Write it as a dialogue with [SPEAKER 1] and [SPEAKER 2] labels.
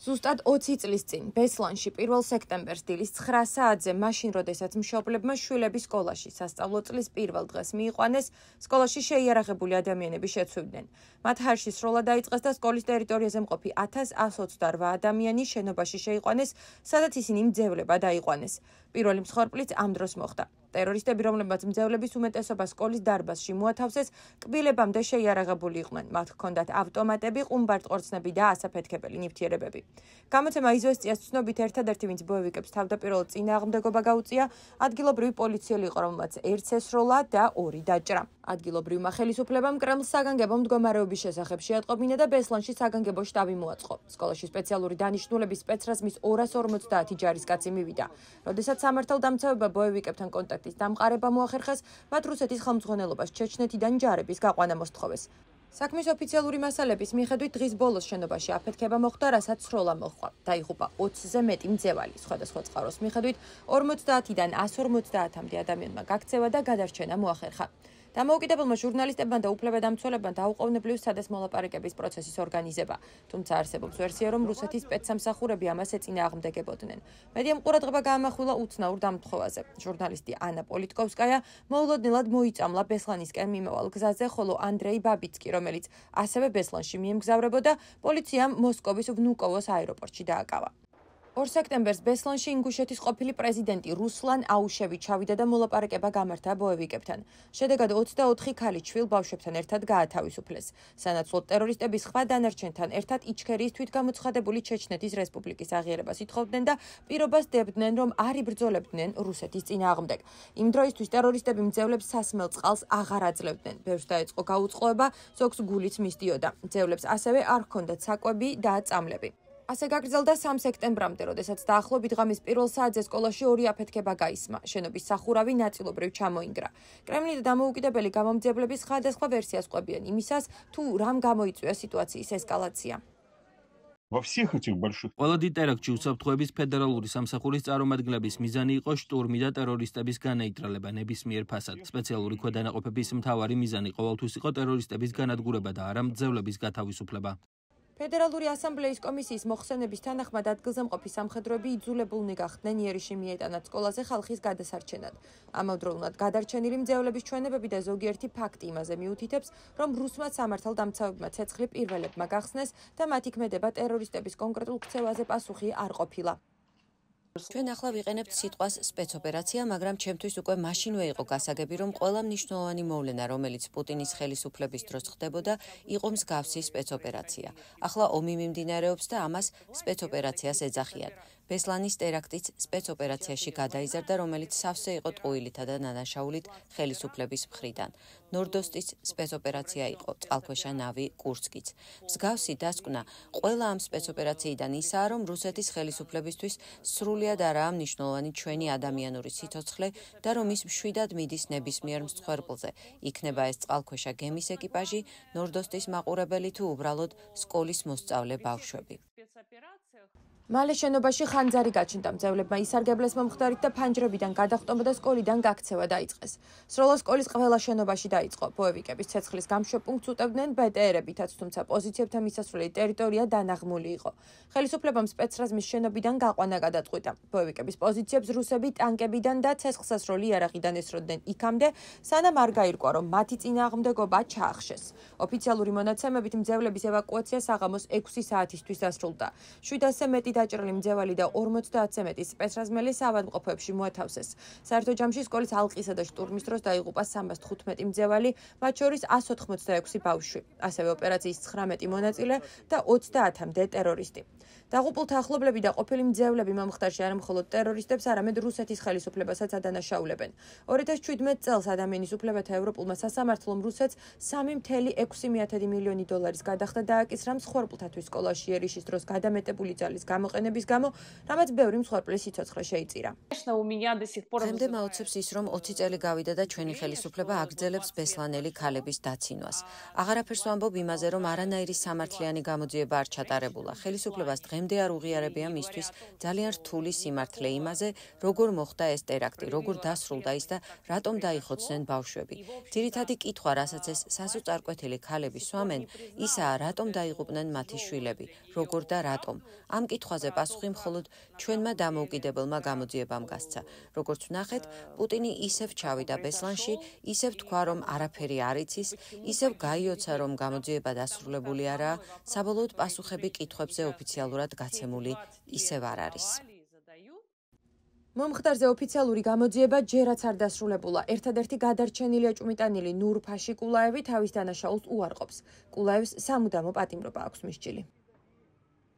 [SPEAKER 1] ზუსტად 20 წლის წინ, ბესლანში 1 სექტემბერს დილის 9 საათზე, მაშინ როდესაც მშობლებმა შვილები სკოლაში სასწავლო წლის პირველ დღეს მიიყვანეს, სკოლაში შეიარაღებული ადამიანები შეცვლიდნენ. მათ ჰარში სროლა დაიწყეს და სკოლის ტერიტორიაზე მყოფი 1128 ადამიანი შენობაში შეიყვანეს, სადაც ისინი მძევლებად აიყვანეს. პირველი მსხვერპლიც ამ დროს მოხდა. ტერორისტები, რომლებმაც მძევლების უმეტესობა სკოლის დარბაზში მოათავსეს, კბილებამდე შეიარაღებული იყვნენ. მათ ჰქონდათ ავტომატები, ყუმბარდყორცნები და ასაფეთქებელი ნივთიერებები. გამოცემა იზვესტიას ცნობით ერთადერთი, ვინც ბოევიკებს თავდაპირველად წინააღმდეგობა გაუწია, ადგილობრივი პოლიციელი იყო, რომელმაც ერთს ესროლა და 2 დაჭრა. ადგილობრივმა ხელისუფლებამ კრემლს საგანგებო მდგომარეობის შესახებ შეატყობინა და ბესლანში საგანგებო შტაბი მოაწყო. სკოლაში სპეციალური დანიშნულების სპეცრაზმის 250 ჯარისკაცი მივიდა. როდესაც სამართალდამცავება ბოევიკებთან კონტაქტის დამყარება მოახერხეს, მათ რუსეთის ხელმძღვანელობას ჩეჩნეთიდან ჯარების გაყვანა მოსთხოვეს. საქმის ოფიციალური მასალების მიხედვით დღის ბოლოს შენობაში აფეთქება მოხდა, რასაც სროლა მოჰყვა. დაიღუპა 20-ზე მეტი მძევალი. სხვადასხვა წყაროს მიხედვით 50-დან 150-მდე ადამიანმა გაქცევა და გადარჩენა მოახერხა. დამოუკიდებელმა ჟურნალისტებმა და უფლებადამცველებმა დაუყოვნებლივ სადეს მოლაპარაკების პროცესის ორგანიზება, თუმცა არსებობს ვერსია, რომ რუსეთის სპეცსამსახურები ამას ეწინააღმდეგებოდნენ. მედიამ ყურადღება გაამახვილა უცნაურ დამთხოვაზე. ჟურნალისტი ანა პოლიტკოვსკაია მოულოდნელად მოიწამლა ბესლანისკენ მიმავალ გზაზე, ხოლო ანდრეი ბაბიცკი, რომელიც ასევე ბესლანში მიემგზავრებოდა, პოლიციამ მოსკოვის ვნუკოვოს აეროპორტში დააკავა. 2 სექტემბერს ბესლანში ინგუშეთის ყოფილი პრეზიდენტი რუსლან აუშევი ჩავიდა და მოლაპარაკება გამართა ბოევიკებთან. შედეგად 24 ქალი ჩვილ ბავშვებთან ერთად გაათავისუფლეს. სანაცვლოდ ტერორისტები სხვა დანარჩენთან ერთად იჩქერიის თვითგამოცხადებული ჩეჩნეთის რესპუბლიკის აღიარებას ითხოვდნენ და პირობას დებდნენ, რომ არ იბრძოლებდნენ რუსეთის წინააღმდეგ. იმ დროისთვის ტერორისტები მძევლებს სასმელ წყალს აღარ აძლევდნენ. ბევრს დაეწყო გაუწყლოება, ზოგს გულიც მისდიოდა. მძევლებს ასევე არ ჰქონდათ საკვები და წამლები. ასე გაგრძელდა 3 სექტემბრამდე, როდესაც დაახლოებით ღამის 1 საათზე სკოლაში 2 აფეთქება გაისმა. შენობის სახურავი ნაწილობრივ ჩამოინგრა. კრემლი და დამოუკიდებელი გამომძიებლები სხვადასხვა ვერსიას ყვებიან იმისას, თუ რამ გამოიწვია სიტუაციის ესკალაცია.
[SPEAKER 2] ყველა დიდ ტერაქტში უსაფრთხოების ფედერალური სამსახურის წარმომადგენლების მიზანი იყო შტურმი და ტერორისტების განეიტრალება ნებისმიერ ფასად. სპეციალური ქვედანაყოფების მთავარი მიზანი ყოველთვის იყო ტერორისტების განადგურება და არა მძევლების გათავისუფლება.
[SPEAKER 1] ფედერალური ასამბლეის კომისიის მოხსენების თანახმად ადგილზე მყოფი სამხედროები იძულებულნი გახდნენ იერიში მიეტანათ სკოლაზე ხალხის გადასარჩენად. ამავდროულად გადარჩენილი მძევლების ჩვენებები და ზოგიერთი ფაქტი იმაზე მიუთითებს, რომ რუსმა სამართალდამცავებმა ცეცხლი პირველებმა გახსნეს და მათი ქმედება ტერორისტების კონკრეტულ ქცევაზე პასუხი არ ყოფილა.
[SPEAKER 3] ჩვენ ახლა ვიყენებთ სიტყვას სპეცოპერაცია, მაგრამ ჩემთვის უკვე მაშინვე იყო გასაგები, რომ ყველა მნიშვნელოვანი მოვლენა, რომელიც პუტინის ხელისუფლების დროს ხდებოდა, იყო მსგავსი სპეცოპერაცია. ახლა ომი მიმდინარეობს და ამას სპეცოპერაციას ეძახიან. ბესლანის ტერაქტიც სპეცოპერაციაში გადაიზარდა, რომელიც სავსე იყო ტყუილითა და დანაშაულით ხელისუფლების მხრიდან. ნორდოსტის სპეცოპერაცია იყო, წყალქვეშა ნავი კურსკიც. მსგავსი დასკვნა ყველა ამ სპეცოპერაციიდან ისაა, რომ რუსეთის ხელისუფლებისთვის სრულიად არაა მნიშვნელოვანი ჩვენი ადამიანური სიცოცხლე და რომ ის მშვიდად მიდის ნებისმიერ მსხვერპლზე. იქნება ეს წყალქვეშა გემის ეკიპაჟი, ნორდოსტის მაყურებელი თუ უბრალოდ სკოლის მოსწავლე ბავშვები.
[SPEAKER 1] მალე შენობაში ხანძარი გაჩნდა. მძევლებმა ისარგებლეს მომხდარით და ფანჯრებიდან გადახტომა და სკოლიდან გაქცევა დაიწყეს. სროლა სკოლის ყველა შენობაში დაიწყო. ბოევიკების ცეცხლის გამშვებ პუნქტს უტევდნენ ბეტერებითაც, თუმცა პოზიციებთან მისასვლელი ტერიტორია დანაღმული იყო. ხელისუფლებამ სპეცრაზმის შენობიდან გაყვანა გადაწყვიტა. ბოევიკების პოზიციებს რუსები ტანკებიდან და ცეცხლსასროლი იარაღიდან ესროდნენ იქამდე, სანამ არ გაირკვა, რომ მათი წინააღმდეგობა ჩაახშეს. ოფიციალური მონაცემებით მძევლების ევაკუაცია საღამოს 6 საათისთვის დასრულდა. 700-ზე მეტი დაჭრილი მძევალი და 50-ზე მეტი სპეცრაზმელი საავადმყოფოებში მოათავსეს. საერთო ჯამში სკოლის ალყისა და შტურმის დროს დაიღუპა 315 მძევალი, მათ შორის 186 ბავშვი. ასევე ოპერაციის 19 მონაწილე და 30-მდე ტერორისტი. დაღუპულთა ახლობლები და ყოფილი მძევლები მომხდარში არა მხოლოდ ტერორისტებს, არამედ რუსეთის ხელისუფლებასაც ადანაშაულებენ. 2017 წელს ადამიანის უფლებათა ევროპულმა სასამართლომ რუსეთს 3,6 მილიონი დოლარის გადახდა დააკისრა მსხვერპლთათვის სკოლაში იერიში დროს გადამეტებული ძალის გამოყენების გამო, რამაც ბევრი მსხვერპლის სიცოცხლე შეიწირა.
[SPEAKER 3] დღემდე მაოცებს ის, რომ 20 წელი გავიდა და ჩვენი ხელისუფლება აგრძელებს ბესლანელი ქალების დაცინვას. აღარაფერს ვამბობ იმაზე, რომ არანაირი სამართლიანი გამოძიება არ ჩატარებულა. ხელისუფლებას დღემდე არ უღიარებია მისთვის ძალიან რთული სიმართლე იმაზე, როგორ მოხდა ეს ტერაქტი, როგორ დასრულდა ის და რატომ დაიხოცნენ ბავშვები. ძირითადი კითხვა, რასაც ეს სასოწარკვეთილი ქალები სვამენ, ისაა, რატომ დაიღუპნენ მათი შვილები, როგორ და რატომ. ამ კითხვაზე პასუხი მხოლოდ ჩვენმა დამოუკიდებელმა გამოძიებამ გასცა. როგორც ვნახეთ, პუტინი ისევ ჩავიდა ბესლანში, ისევ თქვა, რომ არაფერი არ იცის, ისევ გაიოცა, რომ გამოძიება დასრულებული არაა, საბოლოოდ პასუხები კითხვებზე ოფიციალურად გაცემული ისევ არ არის.
[SPEAKER 1] მომხდარზე ოფიციალური გამოძიება ჯერაც არ დასრულებულა. ერთადერთი გადარჩენილი ეჭვმიტანილი ნურ ფაშიკულაევი თავის დანაშაულს უარყოფს. კულაევს სამუდამო პატიმრობა აქვს მისჯილი.